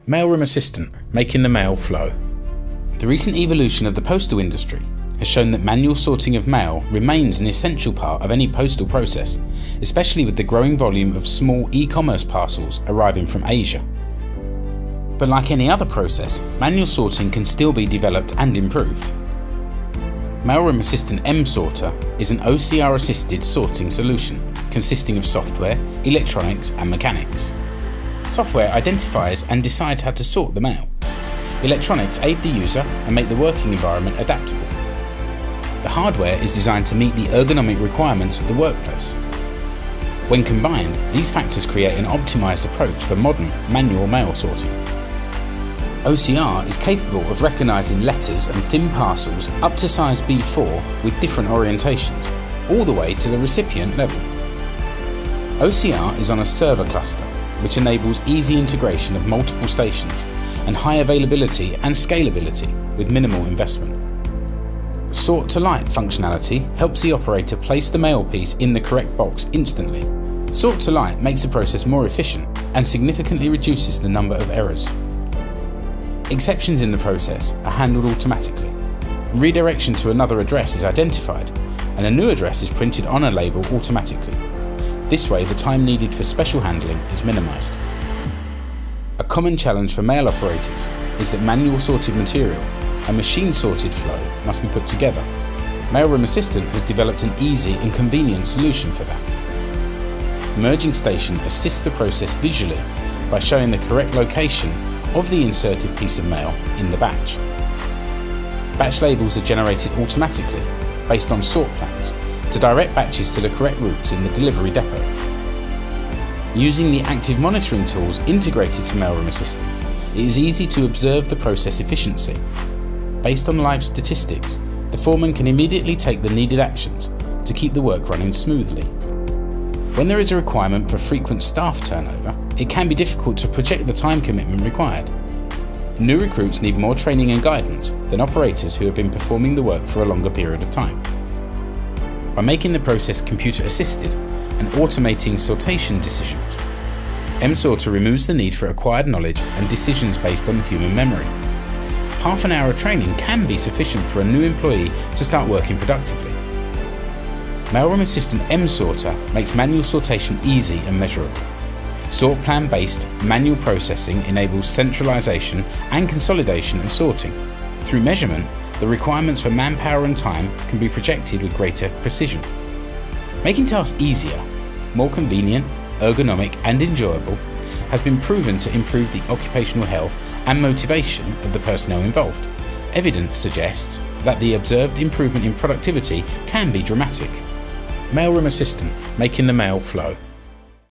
Mailroom Assistant, making the mail flow. The recent evolution of the postal industry has shown that manual sorting of mail remains an essential part of any postal process, especially with the growing volume of small e-commerce parcels arriving from Asia. But like any other process, manual sorting can still be developed and improved. Mailroom Assistant mSorter is an OCR-assisted sorting solution consisting of software, electronics and mechanics. Software identifies and decides how to sort the mail. Electronics aid the user and make the working environment adaptable. The hardware is designed to meet the ergonomic requirements of the workplace. When combined, these factors create an optimized approach for modern manual mail sorting. OCR is capable of recognizing letters and thin parcels up to size B4 with different orientations, all the way to the recipient level. OCR is on a server cluster, which enables easy integration of multiple stations and high availability and scalability with minimal investment. Sort to light functionality helps the operator place the mail piece in the correct box instantly. Sort to light makes the process more efficient and significantly reduces the number of errors. Exceptions in the process are handled automatically. Redirection to another address is identified and a new address is printed on a label automatically. This way, the time needed for special handling is minimised. A common challenge for mail operators is that manual sorted material and machine sorted flow must be put together. Mailroom Assistant has developed an easy and convenient solution for that. Merging Station assists the process visually by showing the correct location of the inserted piece of mail in the batch. Batch labels are generated automatically based on sort plans to direct batches to the correct routes in the delivery depot. Using the active monitoring tools integrated to Mailroom Assistant, it is easy to observe the process efficiency. Based on live statistics, the foreman can immediately take the needed actions to keep the work running smoothly. When there is a requirement for frequent staff turnover, it can be difficult to project the time commitment required. New recruits need more training and guidance than operators who have been performing the work for a longer period of time. By making the process computer assisted and automating sortation decisions, mSorter removes the need for acquired knowledge and decisions based on human memory. Half an hour of training can be sufficient for a new employee to start working productively. Mailroom Assistant mSorter makes manual sortation easy and measurable. Sort plan based manual processing enables centralization and consolidation of sorting. Through measurement, the requirements for manpower and time can be projected with greater precision. Making tasks easier, more convenient, ergonomic and enjoyable has been proven to improve the occupational health and motivation of the personnel involved. Evidence suggests that the observed improvement in productivity can be dramatic. Mailroom Assistant, making the mail flow.